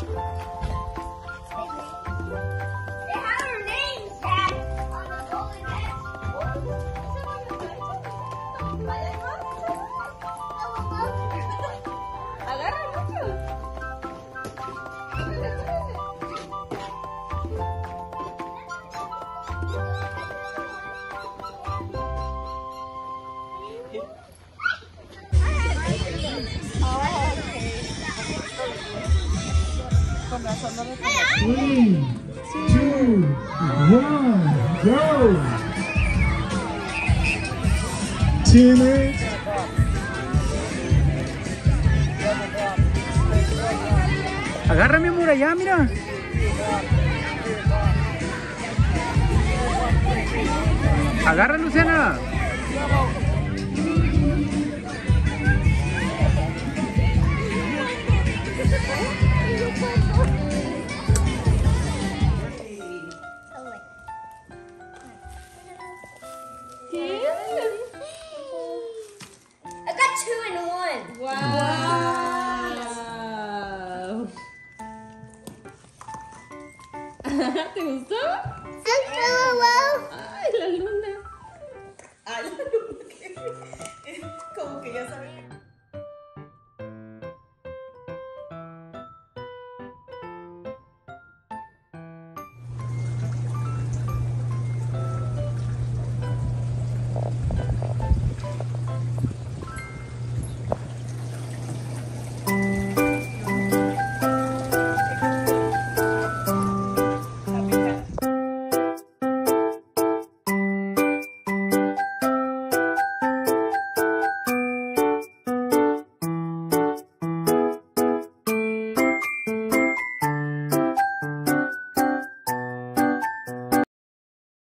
have our names tagged on the golden heads. Agarra mucho. Con razón no lo tengo. 3, 2, 1, go! Timmy. Agarra mi amor allá, mira. Agarra, Luciana. I got 2 in 1. Wow. ¿Te gustó? Ay, la luna. Ay, la luna. Como que ya sabía.